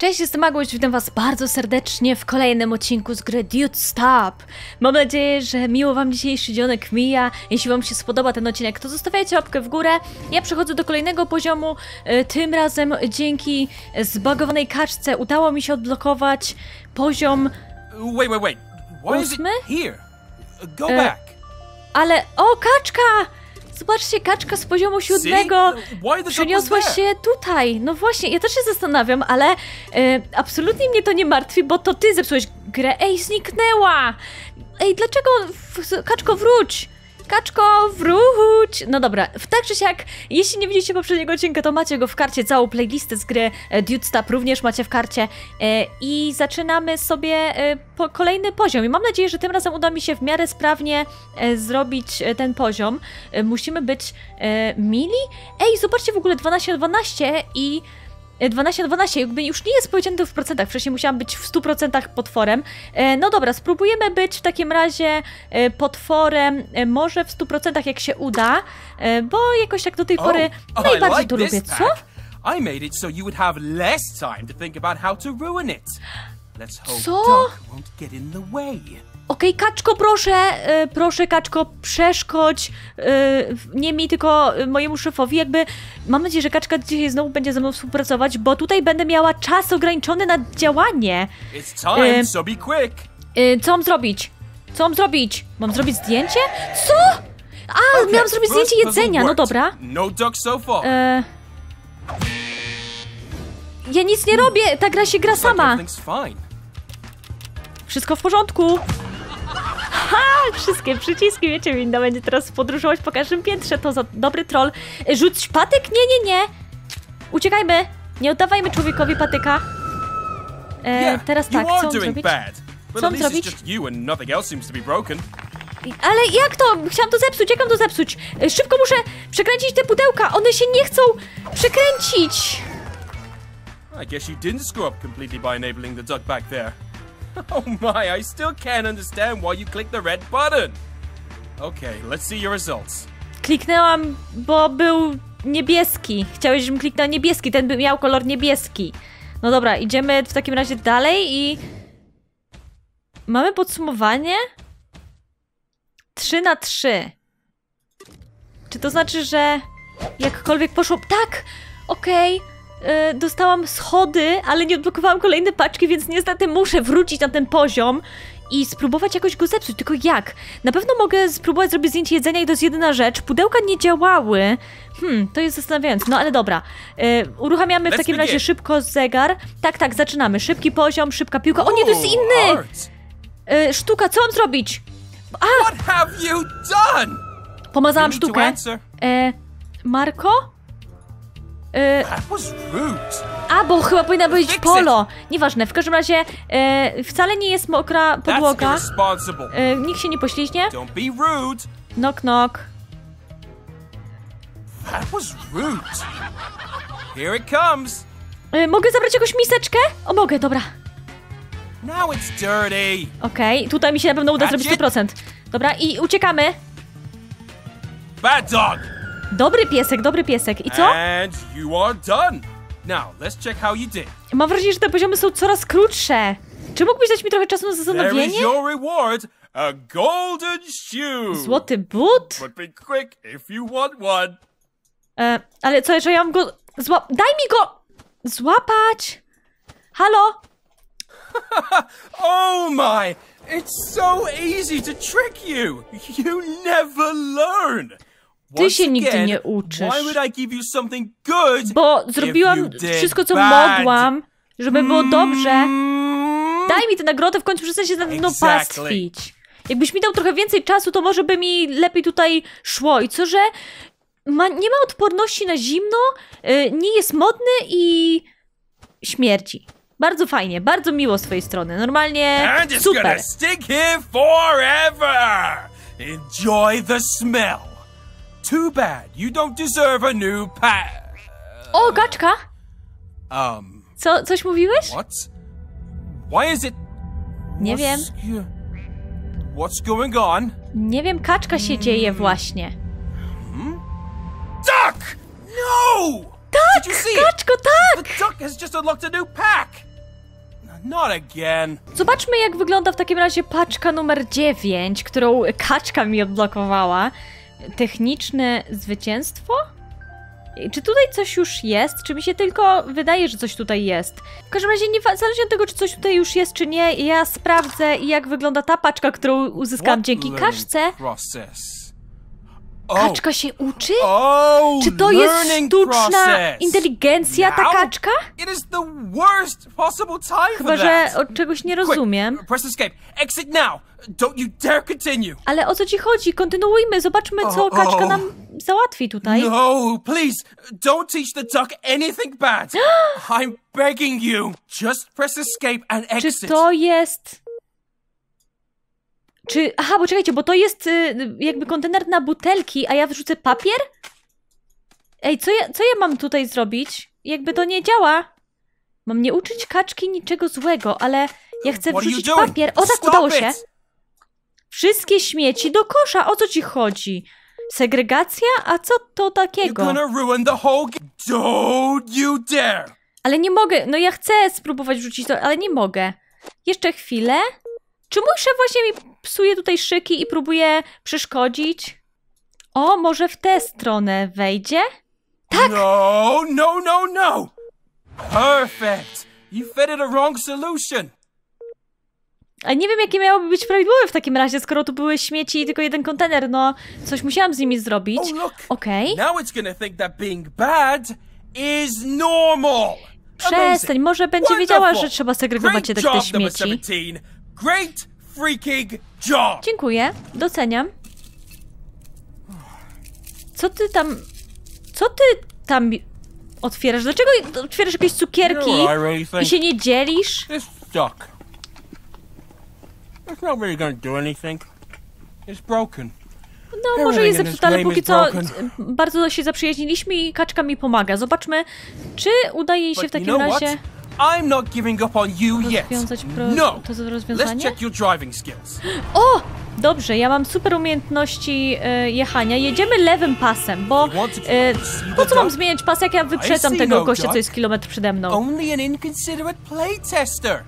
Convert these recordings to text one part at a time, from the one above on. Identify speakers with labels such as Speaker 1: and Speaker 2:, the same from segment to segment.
Speaker 1: Cześć, jestem Agłoś, witam was bardzo serdecznie w kolejnym odcinku z gry Dude Stop. Mam nadzieję, że miło wam dzisiejszy dzionek mija. Jeśli wam się spodoba ten odcinek, to zostawiajcie łapkę w górę. Ja przechodzę do kolejnego poziomu. Tym razem dzięki zbagowanej kaczce udało mi się odblokować poziom...
Speaker 2: Wait. Why is it
Speaker 1: 8?
Speaker 2: here? Go back.
Speaker 1: Ale... O, kaczka! Zobaczcie, kaczka z poziomu 7 przeniosła się tutaj. No właśnie, ja też się zastanawiam, ale absolutnie mnie to nie martwi, bo to ty zepsułeś grę. Ej, zniknęła! Ej, dlaczego? Kaczko, wróć! Kaczko, wróć! No dobra, tak czy siak, jeśli nie widzieliście poprzedniego odcinka, to macie go w karcie, całą playlistę z gry Dude Stop również macie w karcie. I zaczynamy sobie kolejny poziom. I mam nadzieję, że tym razem uda mi się w miarę sprawnie zrobić ten poziom. Musimy być mili? Ej, zobaczcie w ogóle 12 na 12 i... 12 na 12, jakby już nie jest powiedziane to w procentach, wcześniej musiałam być w 100% potworem. No dobra, spróbujemy być w takim razie potworem, może w 100% jak się uda, bo jakoś tak do tej pory najbardziej to lubię, co?
Speaker 2: I made it so you would have less time to think about how to ruin it. Let's hope
Speaker 1: Co?
Speaker 2: Duck won't get in the way.
Speaker 1: Okej, kaczko, proszę, proszę kaczko, przeszkodź, nie mi, tylko mojemu szefowi, jakby, mam nadzieję, że kaczka dzisiaj znowu będzie ze mną współpracować, bo tutaj będę miała czas ograniczony na działanie.
Speaker 2: It's time, so be quick.
Speaker 1: Co mam zrobić? Co mam zrobić? Mam zrobić zdjęcie? Co? A, miałam zrobić zdjęcie jedzenia, no dobra.
Speaker 2: No duck so far.
Speaker 1: Ja nic nie robię, ta gra się gra sama.
Speaker 2: Everything's fine.
Speaker 1: Wszystko w porządku. Ha! Wszystkie przyciski, wiecie, winda będzie teraz podróżować po każdym piętrze, to za dobry troll. Rzuć patyk? Nie. Uciekajmy. Nie oddawajmy człowiekowi patyka. Teraz tak, co mam zrobić? Co mam zrobić? Ale jak to? Chciałam to zepsuć, jak mam to zepsuć? Szybko muszę przekręcić te pudełka, one się nie chcą przekręcić.
Speaker 2: I guess you didn't screw up completely by enabling the duck back there. Oh my, I still can't understand why you clicked the red button. Okay, let's see your results.
Speaker 1: Kliknęłam, bo był niebieski. Chciałeś, żebym kliknął niebieski, ten by miał kolor niebieski. No dobra, idziemy w takim razie dalej i... Mamy podsumowanie? 3 na 3. Czy to znaczy, że jakkolwiek poszło... Tak! Okej. Dostałam schody, ale nie odblokowałam kolejne paczki, więc niestety muszę wrócić na ten poziom i spróbować jakoś go zepsuć. Tylko jak? Na pewno mogę spróbować zrobić zdjęcie jedzenia i to jest jedyna rzecz. Pudełka nie działały. To jest zastanawiające. No ale dobra. Uruchamiamy w takim razie szybko zegar. Tak, zaczynamy. Szybki poziom, szybka piłka. O nie, to jest inny! Sztuka, co mam zrobić?
Speaker 2: What have you done?
Speaker 1: Pomazałam sztukę. Marko?
Speaker 2: That was rude.
Speaker 1: A, bo chyba powinna być polo. Nieważne, w każdym razie wcale nie jest mokra podłoga. Nikt się nie pośliźnie.
Speaker 2: Don't be rude.
Speaker 1: Knock, knock.
Speaker 2: That was rude. Here it comes.
Speaker 1: Mogę zabrać jakąś miseczkę? O, mogę, dobra.
Speaker 2: Now it's dirty.
Speaker 1: Okej, tutaj mi się na pewno uda zrobić 100%. Dobra, i uciekamy.
Speaker 2: Bad dog.
Speaker 1: Dobry piesek. I co?
Speaker 2: And you are done. Now, let's check how you did.
Speaker 1: Mam wrażenie, że te poziomy są coraz krótsze. Czy mógłbyś dać mi trochę czasu na
Speaker 2: There
Speaker 1: zastanowienie?
Speaker 2: is your reward, a golden shoe.
Speaker 1: Złoty but?
Speaker 2: But be quick if you want one.
Speaker 1: Ale co, że ja mam go... Daj mi go... Złapać! Halo?
Speaker 2: Oh my! It's so easy to trick you. You never learn.
Speaker 1: Ty się nigdy nie uczysz.
Speaker 2: Why would I give you something good?
Speaker 1: Bo zrobiłam wszystko, co mogłam, żeby było dobrze. Daj mi tę nagrodę, w końcu przestań się nad mną pastwić. Jakbyś mi dał trochę więcej czasu, to może by mi lepiej tutaj szło. I co, że nie ma odporności na zimno, nie jest modny i śmierdzi. Bardzo fajnie, bardzo miło z twojej strony. Normalnie super.
Speaker 2: Stick here forever. Enjoy the smell. Too bad you don't deserve a new pet.
Speaker 1: O, kaczka! Coś mówiłeś?
Speaker 2: What? Why is it?
Speaker 1: Nie wiem.
Speaker 2: What's going on?
Speaker 1: Nie wiem, kaczka się dzieje właśnie.
Speaker 2: Duck! No!
Speaker 1: Tak, kaczko, tak!
Speaker 2: The duck has just unlocked a new pack. not again.
Speaker 1: Zobaczmy, jak wygląda w takim razie paczka numer 9, którą kaczka mi odblokowała. Techniczne zwycięstwo? Czy tutaj coś już jest? Czy mi się tylko wydaje, że coś tutaj jest? W każdym razie, zależnie od tego, czy coś tutaj już jest, czy nie, ja sprawdzę, jak wygląda ta paczka, którą uzyskałam dzięki kaczce. Kaczka się uczy? Czy to jest sztuczna inteligencja, ta kaczka? Chyba, że od czegoś nie rozumiem. Ale o co ci chodzi? Kontynuujmy, zobaczmy, co kaczka nam załatwi tutaj.
Speaker 2: No, please, don't teach the duck anything bad. I'm begging you. Just press escape and exit.
Speaker 1: Czy to jest... Aha, bo czekajcie, bo to jest jakby kontener na butelki, a ja wrzucę papier? Ej, co ja mam tutaj zrobić? Jakby to nie działa. Mam nie uczyć kaczki niczego złego, ale ja chcę wrzucić papier. O, tak, udało się. Wszystkie śmieci do kosza. O co ci chodzi? Segregacja? A co to takiego?
Speaker 2: Don't you dare.
Speaker 1: Ale nie mogę. No ja chcę spróbować wrzucić to, ale nie mogę. Jeszcze chwilę. Czy mój szef właśnie mi psuje tutaj szyki i próbuje przeszkodzić? O, może w tę stronę wejdzie? Tak!
Speaker 2: No! Perfect! You fed it a wrong solution!
Speaker 1: A nie wiem, jakie miałoby być prawidłowe w takim razie, skoro tu były śmieci i tylko jeden kontener, no coś musiałam z nimi zrobić. Okej.
Speaker 2: Now it's gonna think that being bad is normal!
Speaker 1: Przestań, może będzie wiedziała, że trzeba segregować jednak te śmieci.
Speaker 2: Great freaking job!
Speaker 1: Dziękuję, doceniam. Co ty tam otwierasz? Dlaczego otwierasz jakieś cukierki i się nie dzielisz?
Speaker 2: It's not really gonna do anything. It's broken.
Speaker 1: No, może jest zepsuta, ale póki co bardzo się zaprzyjaźniliśmy i kaczka mi pomaga. Zobaczmy, czy udaje jej się w takim razie
Speaker 2: I'm not giving up on you yet.
Speaker 1: To rozwiązanie?
Speaker 2: Let's check your driving skills.
Speaker 1: O! Dobrze, ja mam super umiejętności jechania. Jedziemy lewym pasem, bo po co mam zmieniać pas, jak ja wyprzedzam tego gościa, co jest kilometr przede mną?
Speaker 2: Only an inconsiderate playtester.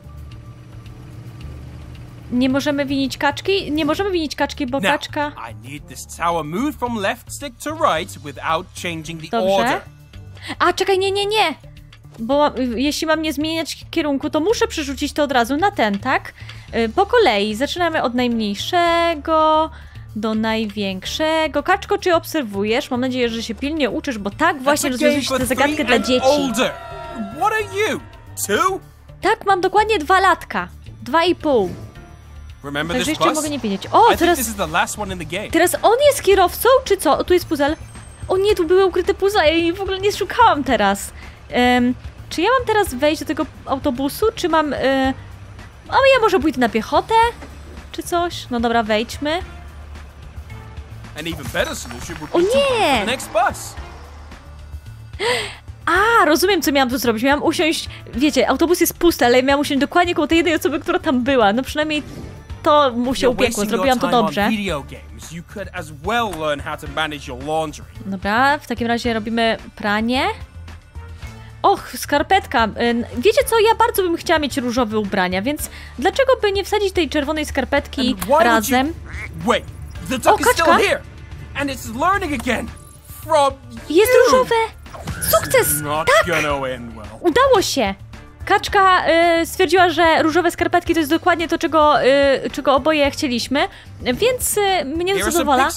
Speaker 1: Nie możemy winić kaczki? Nie możemy winić kaczki, bo kaczka...
Speaker 2: I need this tower moved from left stick to right without changing the order.
Speaker 1: A, czekaj, nie! Bo jeśli mam nie zmieniać kierunku, to muszę przerzucić to od razu na ten, tak? Po kolei. Zaczynamy od najmniejszego do największego. Kaczko, czy obserwujesz? Mam nadzieję, że się pilnie uczysz, bo tak właśnie rozwiązujesz tę zagadkę dla dzieci.
Speaker 2: What are you? 2?
Speaker 1: Tak, mam dokładnie 2 latka. 2,5. Także jeszcze mogę nie wiedzieć. O, teraz on jest kierowcą, czy co? O, tu jest puzzle. O nie, tu były ukryte puzzle, ja jej w ogóle nie szukałam teraz. Czy ja mam teraz wejść do tego autobusu, czy mam... A ja może pójdę na piechotę? Czy coś? No dobra, wejdźmy. O nie! A, rozumiem, co miałam tu zrobić. Miałam usiąść... Wiecie, autobus jest pusty, ale miałam usiąść dokładnie koło tej jednej osoby, która tam była. No przynajmniej to mu się upiekło. Zrobiłam to dobrze. Dobra, w takim razie robimy pranie. Och, skarpetka. Wiecie co? Ja bardzo bym chciała mieć różowe ubrania, więc dlaczego by nie wsadzić tej czerwonej skarpetki razem? O, kaczka! Jest różowe! Sukces! Tak! Udało się! Kaczka stwierdziła, że różowe skarpetki to jest dokładnie to, czego oboje chcieliśmy, więc mnie to zadowala.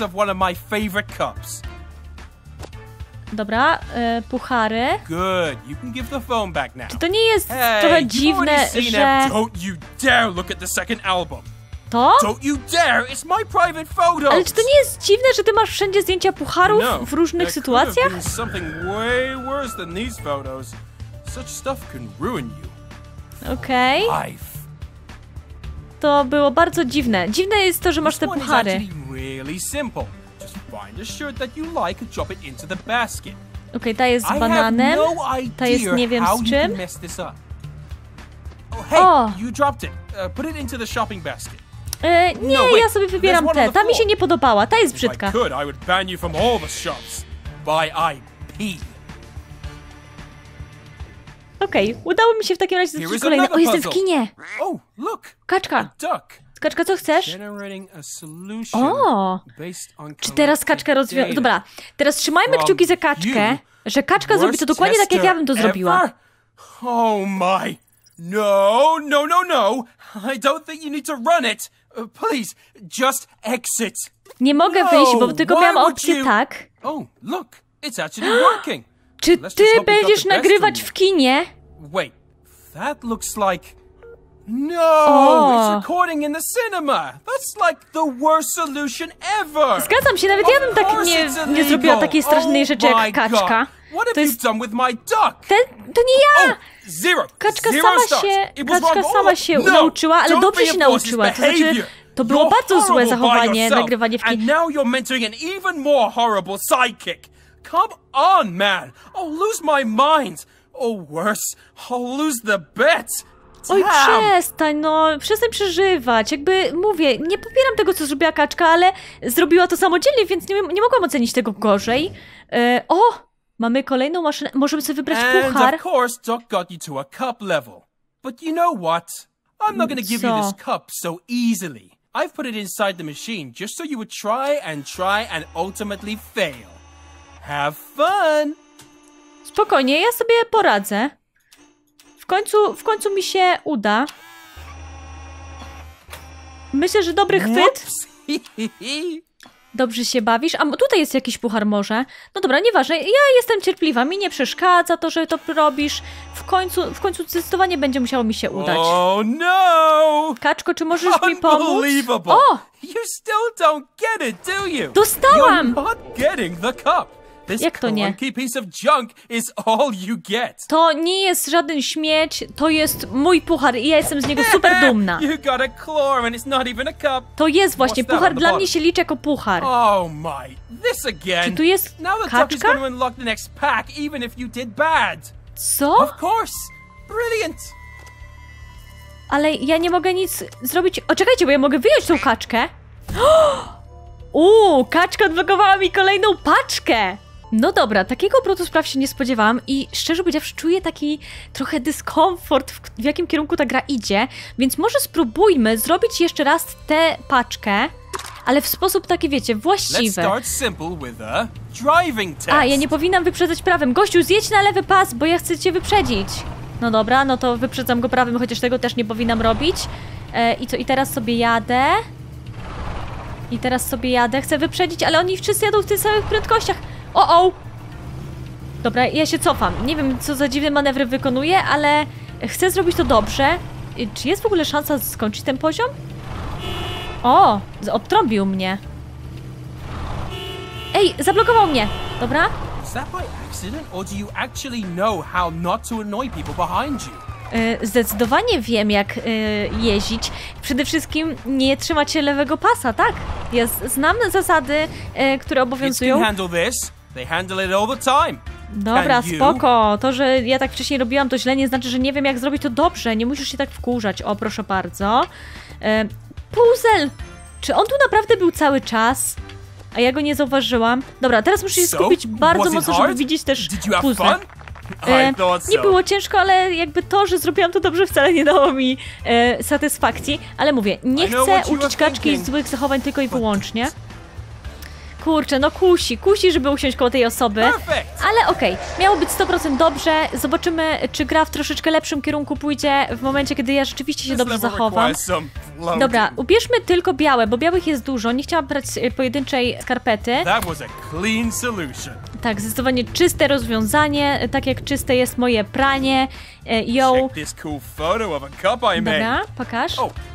Speaker 1: Dobra, puchary. Czy to nie jest trochę dziwne, że... To? Ale czy to nie jest dziwne, że ty masz wszędzie zdjęcia pucharów w różnych sytuacjach? Okej. To było bardzo dziwne. Dziwne jest to, że masz te puchary. Okej, ta jest z bananem, ta jest nie wiem z czym. O! Nie, ja sobie wybieram tę. Ta mi się nie podobała, ta jest brzydka. Okej, udało mi się w takim razie zrobić kolejne. O, jestem w kinie!
Speaker 2: Oh, look!
Speaker 1: Kaczka!
Speaker 2: Duck.
Speaker 1: Kaczka, co chcesz? O! Czy teraz kaczka rozwiąże... Dobra, teraz trzymajmy kciuki za kaczkę, że kaczka zrobi to dokładnie tak, jak ja bym to zrobiła.
Speaker 2: Oh my! No! I don't think you need to run it! Please, just exit!
Speaker 1: Nie mogę wyjść, bo tylko miałam opcję tak.
Speaker 2: Oh, look! It's actually working!
Speaker 1: Czy ty będziesz nagrywać w kinie?
Speaker 2: Wait, that looks like... No! It's recording in the cinema! That's like the worst solution ever!
Speaker 1: Zgadzam się, nawet ja bym tak nie zrobiła takiej strasznej rzeczy jak kaczka. To jest... To nie ja! Kaczka sama się nauczyła, ale dobrze się nauczyła. To znaczy, to było bardzo złe zachowanie, nagrywanie w kinie.
Speaker 2: And now you're mentoring an even more horrible sidekick! Come on, man! I'll lose my mind! Or worse, I'll lose the bet!
Speaker 1: Oj, przestań przeżywać. Jakby, mówię, nie popieram tego, co zrobiła kaczka, ale zrobiła to samodzielnie, więc nie mogłam ocenić tego gorzej. O! Mamy kolejną maszynę. Możemy sobie wybrać puchar.
Speaker 2: And of course, Duck got you to a cup level. But you know what? I'm not gonna give you this cup so easily. I've put it inside the machine just so you would try and ultimately fail. Have fun!
Speaker 1: Spokojnie, ja sobie poradzę. W końcu mi się uda. Myślę, że dobry chwyt. Dobrze się bawisz. A tutaj jest jakiś puchar może. No dobra, nieważne. Ja jestem cierpliwa. Mi nie przeszkadza to, że to robisz. W końcu zdecydowanie będzie musiało mi się udać.
Speaker 2: Oh no!
Speaker 1: Kaczko, czy możesz mi pomóc?
Speaker 2: O! You still don't get it, do you?
Speaker 1: Dostałam!
Speaker 2: You're not getting the cup.
Speaker 1: Jak to nie?
Speaker 2: Piece of junk is all you get.
Speaker 1: To nie jest żaden śmieć, to jest mój puchar i ja jestem z niego super dumna.
Speaker 2: You got a claw and it's not even a cup.
Speaker 1: To jest właśnie, puchar dla mnie się liczy jako puchar.
Speaker 2: Oh my, this again.
Speaker 1: Czy tu jest kaczka?
Speaker 2: Now the unlock the next pack even if you did bad.
Speaker 1: Co?
Speaker 2: Of course. Brilliant.
Speaker 1: Ale ja nie mogę nic zrobić. O, czekajcie, bo ja mogę wyjąć tą kaczkę. Kaczka odblokowała mi kolejną paczkę. No dobra, takiego obrotu spraw się nie spodziewałam i szczerze powiedziawszy czuję taki trochę dyskomfort, w jakim kierunku ta gra idzie, więc może spróbujmy zrobić jeszcze raz tę paczkę, ale w sposób taki, wiecie, właściwy. A, ja nie powinnam wyprzedzać prawym. Gościu, zjedź na lewy pas, bo ja chcę cię wyprzedzić. No dobra, no to wyprzedzam go prawym, chociaż tego też nie powinnam robić. I co, i teraz sobie jadę. Chcę wyprzedzić, ale oni wszyscy jadą w tych samych prędkościach. Dobra, ja się cofam. Nie wiem, co za dziwne manewry wykonuję, ale chcę zrobić to dobrze. Czy jest w ogóle szansa skończyć ten poziom? O! Odtrąbił mnie. Ej, zablokował mnie. Dobra? Zdecydowanie wiem, jak jeździć. Przede wszystkim nie trzymać się lewego pasa, tak? Ja znam zasady, które obowiązują. Dobra, spoko. To, że ja tak wcześniej robiłam to źle, nie znaczy, że nie wiem, jak zrobić to dobrze. Nie musisz się tak wkurzać. O, proszę bardzo. Puzzle! Czy on tu naprawdę był cały czas? A ja go nie zauważyłam. Dobra, teraz muszę się skupić bardzo mocno, żeby widzieć też puzzle. Nie było ciężko, ale jakby to, że zrobiłam to dobrze, wcale nie dało mi satysfakcji. Ale mówię, nie chcę uczyć kaczki złych zachowań tylko i wyłącznie. Kurczę, no kusi, żeby usiąść koło tej osoby. Ale okej, miało być 100% dobrze. Zobaczymy, czy gra w troszeczkę lepszym kierunku pójdzie w momencie, kiedy ja rzeczywiście się dobrze zachowam. Dobra, ubierzmy tylko białe, bo białych jest dużo. Nie chciałam brać pojedynczej skarpety. Tak, zdecydowanie czyste rozwiązanie, tak jak czyste jest moje pranie. Dobra, pokaż.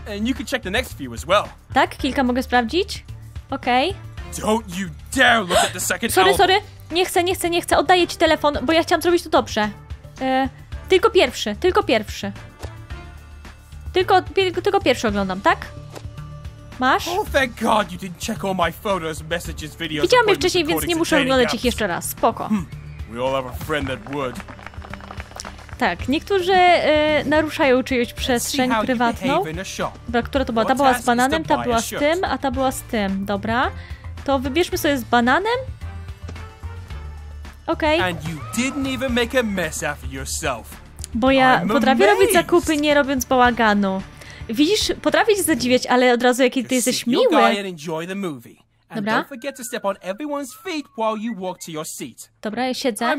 Speaker 1: Tak, kilka mogę sprawdzić. Okej. Sorry, nie chcę, oddaję ci telefon, bo ja chciałam zrobić to dobrze. Tylko pierwszy. Tylko pierwszy oglądam, tak? Masz? Widziałam je wcześniej, więc nie muszę oglądać ich jeszcze raz. Spoko. Tak, niektórzy naruszają czyjąś przestrzeń prywatną. Dobra, która to była? Ta była z bananem, ta była z tym, a ta była z tym. Dobra. To wybierzmy sobie z bananem. Okej. Bo ja potrafię robić zakupy, nie robiąc bałaganu. Widzisz, potrafię cię zadziwiać, ale od razu jaki ty jesteś miły. Dobra. Dobra, ja siedzę.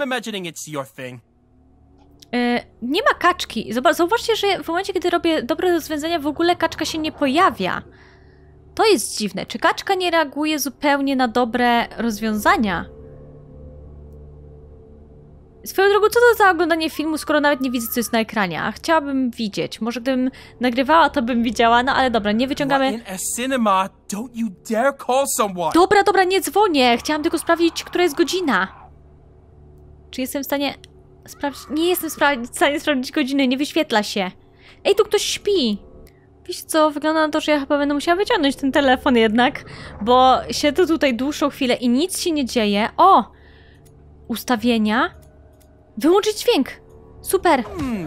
Speaker 1: Nie ma kaczki. Zauważcie, że w momencie, kiedy robię dobre rozwiązania, w ogóle kaczka się nie pojawia. To jest dziwne. Czy kaczka nie reaguje zupełnie na dobre rozwiązania? Swoją drogą, co to za oglądanie filmu, skoro nawet nie widzę, co jest na ekranie? A chciałabym widzieć. Może gdybym nagrywała, to bym widziała. No ale dobra, nie wyciągamy... Dobra, nie dzwonię. Chciałam tylko sprawdzić, która jest godzina. Czy jestem w stanie sprawdzić? Nie jestem w stanie sprawdzić godziny, nie wyświetla się. Ej, tu ktoś śpi. Wiesz co, wygląda na to, że ja chyba będę musiała wyciągnąć ten telefon jednak, bo siedzę tutaj dłuższą chwilę i nic się nie dzieje. O! Ustawienia. Wyłączyć dźwięk. Super.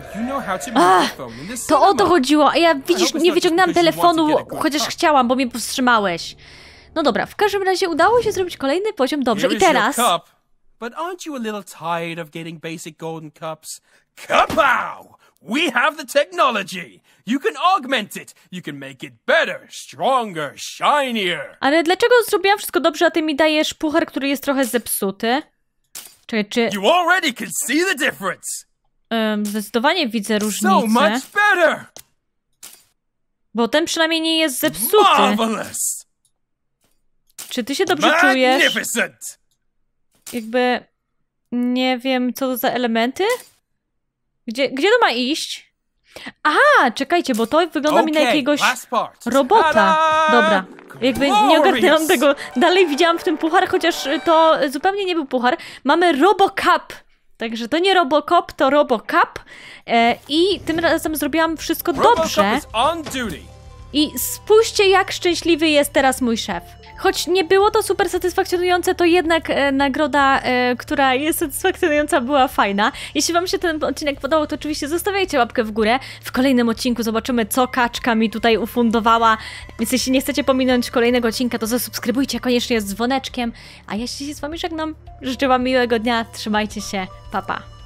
Speaker 1: To o to chodziło, a ja, widzisz, nie wyciągnęłam telefonu, chociaż chciałam, bo mnie powstrzymałeś. No dobra, w każdym razie udało się zrobić kolejny poziom. Dobrze, i teraz...
Speaker 2: But aren't you a little tired of getting basic golden cups? Kapow! We have the technology! You can augment it! You can make it better, stronger, shinier!
Speaker 1: Ale dlaczego zrobiłam wszystko dobrze, a ty mi dajesz puchar, który jest trochę zepsuty? Czekaj, czy...
Speaker 2: You already can see the difference!
Speaker 1: Zdecydowanie widzę różnicę.
Speaker 2: So much better!
Speaker 1: Bo ten przynajmniej nie jest zepsuty.
Speaker 2: Marvelous!
Speaker 1: Czy ty się dobrze czujesz?
Speaker 2: Magnificent!
Speaker 1: Jakby... Nie wiem, co to za elementy? Gdzie to ma iść? Aha, czekajcie, bo to wygląda mi na jakiegoś robota. Dobra, jakby nie ogarnęłam tego. Dalej widziałam w tym puchar, chociaż to zupełnie nie był puchar. Mamy RoboCup. Także to nie Robocop, to RoboCup. I tym razem zrobiłam wszystko dobrze. I spójrzcie, jak szczęśliwy jest teraz mój szef. Choć nie było to super satysfakcjonujące, to jednak nagroda, która jest satysfakcjonująca, była fajna. Jeśli wam się ten odcinek podobał, to oczywiście zostawiajcie łapkę w górę. W kolejnym odcinku zobaczymy, co kaczka mi tutaj ufundowała. Więc jeśli nie chcecie pominąć kolejnego odcinka, to zasubskrybujcie koniecznie z dzwoneczkiem. A ja się z wami żegnam. Życzę wam miłego dnia, trzymajcie się, pa pa.